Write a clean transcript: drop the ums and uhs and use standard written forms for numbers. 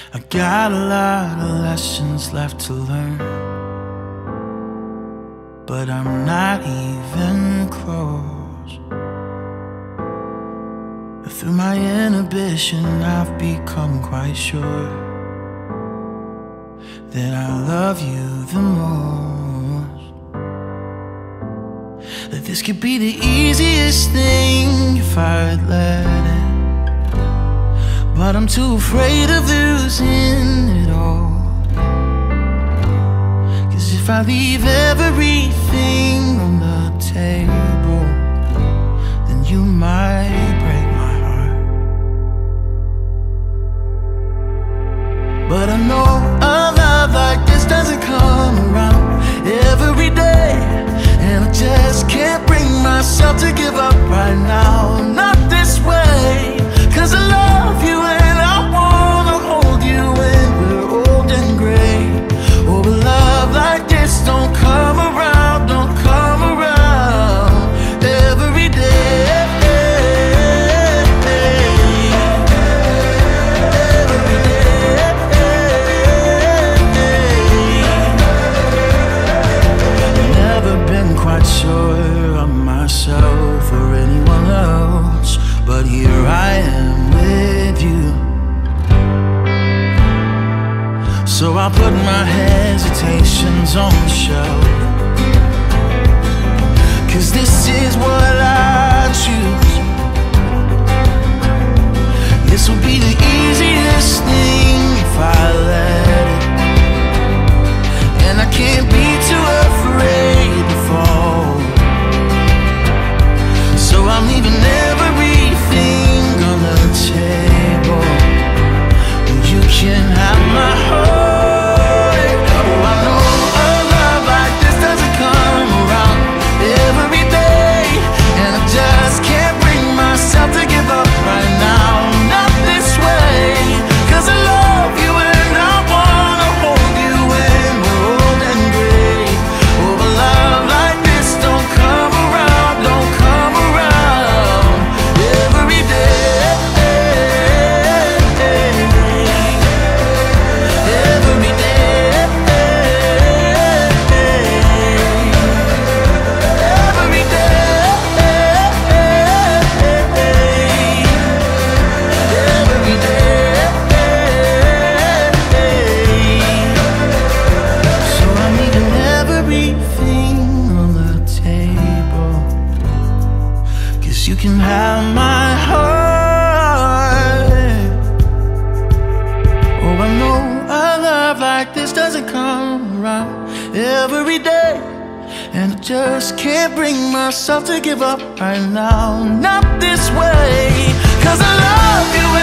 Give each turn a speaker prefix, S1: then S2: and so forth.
S1: I got a lot of lessons left to learn, but I'm not even close. Through my inhibition, I've become quite sure that I love you the most. That this could be the easiest thing if I'd let it, but I'm too afraid of losing it all. 'Cause if I leave everything on the table, then you might break my heart. But I know a love like this doesn't come around every day, and I just can't bring myself to give up right now. Not this way, 'cause I love you and I wanna hold you when we're old and gray. Oh, but love like this don't come around, don't come around every day. Sure of myself or anyone else, but here I am with you. So I'll put my hesitations on the shelf, 'cause this is what I choose. This will be the easiest thing if I let it, and I can't be too afraid to fall. So I'm leaving everything on the table. You can have my heart. Oh, I know a love like this doesn't come around every day, and I just can't bring myself to give up right now. Not this way, 'cause I love you and I wanna hold you when we're old and gray. Oh, but love like this don't come around, don't come around every day. Every day. Every day. Every day. So I'm leaving everything on the table, 'cause you can have my heart. Oh, I know a love like this doesn't come around every day, and I just can't bring myself to give up right now. Not this way, 'cause I love you